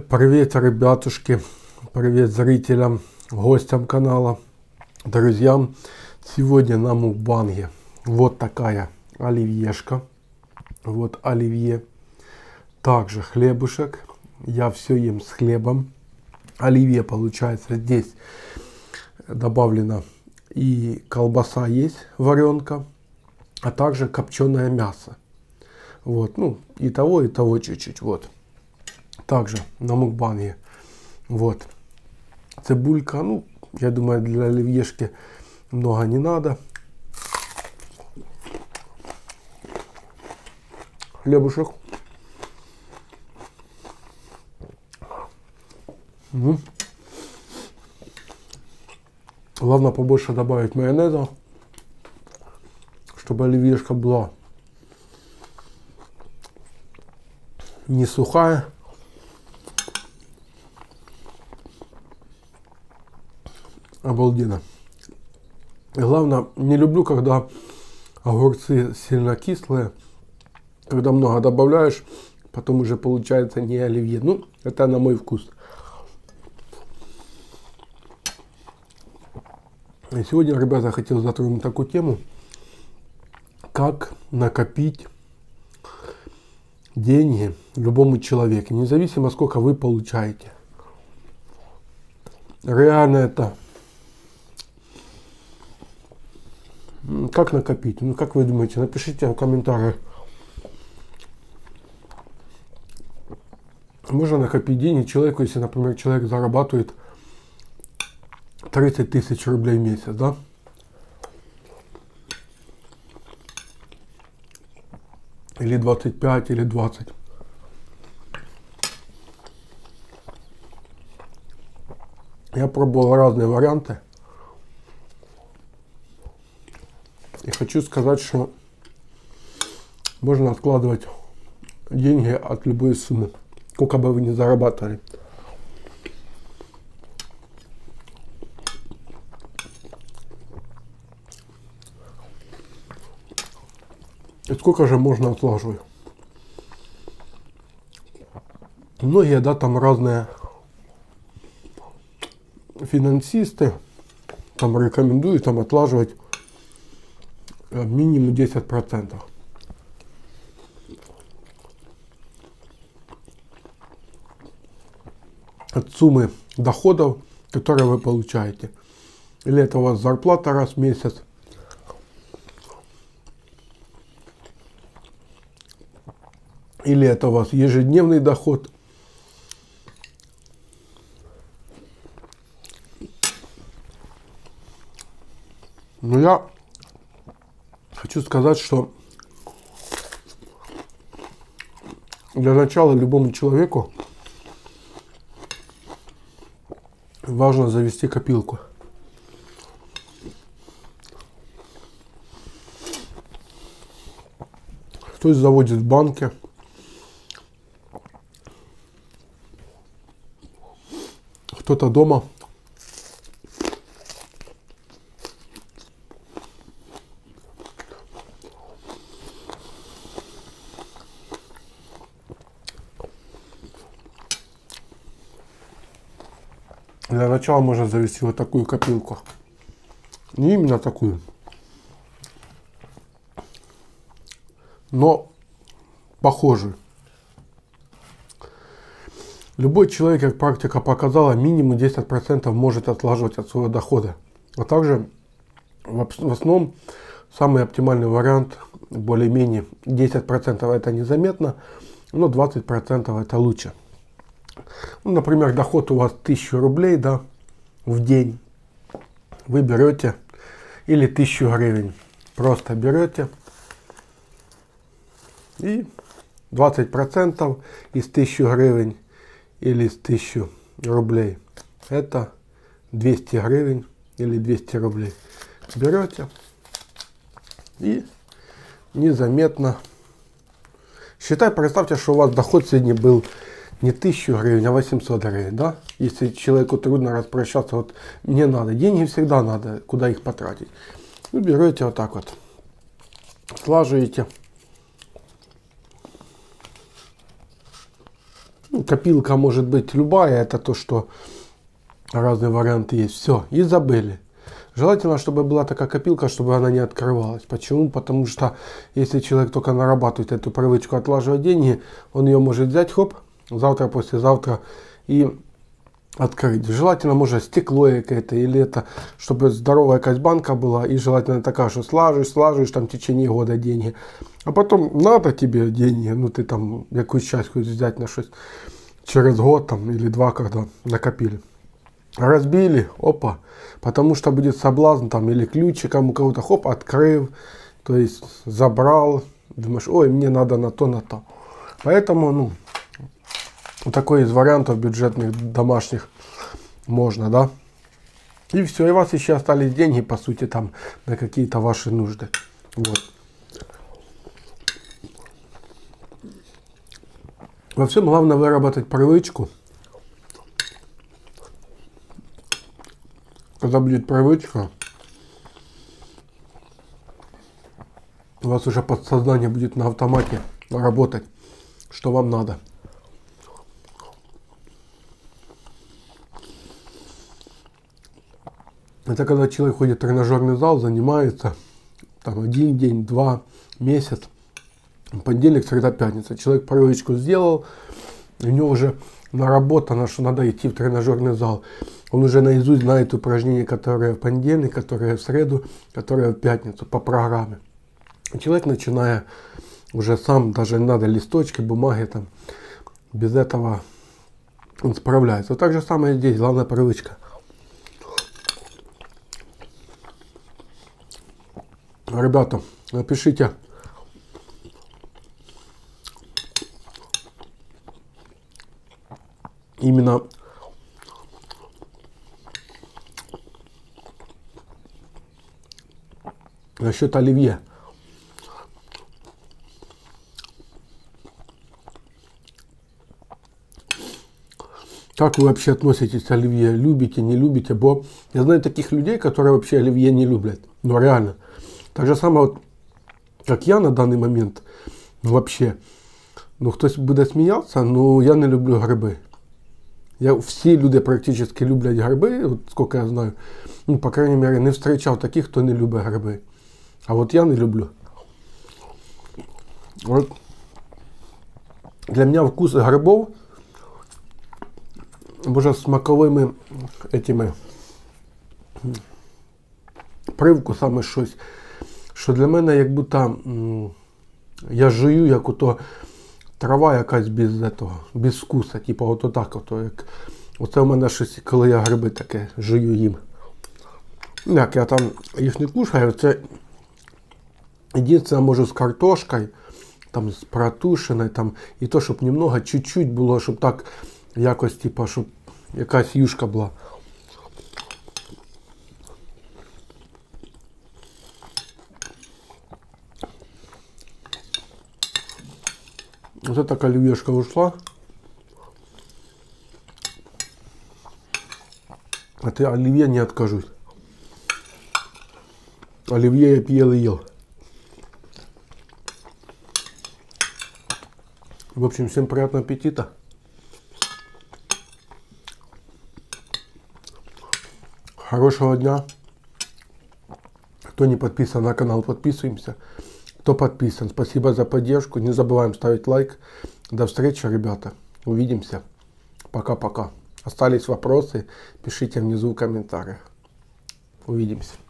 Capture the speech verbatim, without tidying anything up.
Привет, ребятушки, привет зрителям, гостям канала, друзьям. Сегодня на мукбанге вот такая оливьешка, вот оливье, также хлебушек. Я все ем с хлебом. Оливье получается, здесь добавлено и колбаса есть, варенка, а также копченое мясо. Вот, ну, и того, и того чуть-чуть, вот. Также на мукбанге, вот, цибулька, ну, я думаю, для оливьешки много не надо. Хлебушек. Угу. Главное побольше добавить майонеза, чтобы оливьешка была не сухая. Обалденно. И главное, не люблю, когда огурцы сильно кислые. Когда много добавляешь, потом уже получается не оливье. Ну, это на мой вкус. И сегодня, ребята, хотел затронуть такую тему, как накопить деньги любому человеку, независимо сколько вы получаете. Реально это... Как накопить? Ну, как вы думаете? Напишите в комментариях. Можно накопить деньги человеку, если, например, человек зарабатывает тридцать тысяч рублей в месяц, да? Или двадцать пять, или двадцать. Я пробовал разные варианты. И хочу сказать, что можно откладывать деньги от любой суммы, сколько бы вы ни зарабатывали. И сколько же можно отложить? Многие, да, там разные финансисты там рекомендуют там отлаживать минимум десять процентов. От суммы доходов, которые вы получаете. Или это у вас зарплата раз в месяц. Или это у вас ежедневный доход. Но я хочу сказать, что для начала любому человеку важно завести копилку. Кто заводит в банке. Кто-то дома. Для начала можно завести вот такую копилку. Не именно такую, но похожую. Любой человек, как практика показала, минимум десять процентов может отлаживать от своего дохода. А также в основном самый оптимальный вариант, более-менее десять процентов это незаметно, но двадцать процентов это лучше. Ну, например, доход у вас тысяча рублей, да, в день. Вы берете, или тысячу гривен, просто берете и двадцать процентов из тысячи гривен или из тысячи рублей, это двести гривен или двести рублей. Берете и незаметно, считай, представьте, что у вас доход сегодня был не тысячу гривен, а восемьсот гривен, да? Если человеку трудно распрощаться, вот мне надо, деньги всегда надо, куда их потратить. Вы берете вот так вот, слаживаете Копилка может быть любая, это то, что разные варианты есть. Все, и забыли. Желательно, чтобы была такая копилка, чтобы она не открывалась. Почему? Потому что если человек только нарабатывает эту привычку отлаживать деньги, он ее может взять, хоп, завтра, послезавтра и открыть. Желательно, может, стекло какое-то, или это, чтобы здоровая какая-то банка была, и желательно такая, что слаживаешь, слаживаешь там в течение года деньги. А потом надо тебе деньги, ну ты там какую-то часть хочешь взять на что-то через год там или два, когда накопили. Разбили, опа, потому что будет соблазн там или ключиком у кого-то, хоп, открыл, то есть забрал, думаешь, ой, мне надо на то, на то. Поэтому, ну, такой из вариантов бюджетных домашних можно, да. И все, и у вас еще остались деньги, по сути, там, на какие-то ваши нужды. Вот. Во всем главное выработать привычку. Когда будет привычка, у вас уже подсознание будет на автомате работать, что вам надо. Это когда человек ходит в тренажерный зал, занимается там один день, два, месяц, понедельник, среда, пятница. Человек привычку сделал, у него уже наработано, что надо идти в тренажерный зал. Он уже наизусть знает упражнения, которые в понедельник, которые в среду, которые в пятницу по программе. И человек, начиная уже сам, даже не надо листочки, бумаги, там, без этого он справляется. Вот так же самое здесь, главная привычка. Ребята, напишите, именно насчет оливье. Как вы вообще относитесь к оливье? Любите, не любите? Бо я знаю таких людей, которые вообще оливье не любят. Ну реально. Так же самое, вот, как я на данный момент, ну вообще, ну хтось буде сміятися, ну я не люблю гриби. Я, всі люди практически люблять гриби, от сколько я знаю. Ну, по крайней мере, не встречав таких, хто не любить гриби. А вот я не люблю. Вот. Для меня вкус грибов, може, смаковими этими привкусами щось, що для мене як будто м, я жую, як ото трава якась без этого, без вкуса, типу ото так, ото як. Оце в мене щось, коли я гриби таке жую їм. Як я там їх не кушаю, це єдине, можу з картошкою, там з протушеною, там, і то, щоб немного, чуть-чуть було, щоб так якось, типу, щоб якась юшка була. Вот эта оливьешка ушла. От оливье не откажусь. Оливье я пьел и ел. В общем, всем приятного аппетита. Хорошего дня. Кто не подписан на канал, подписываемся. Кто подписан, спасибо за поддержку. Не забываем ставить лайк. До встречи, ребята. Увидимся. Пока-пока. Остались вопросы, пишите внизу в комментариях. Увидимся.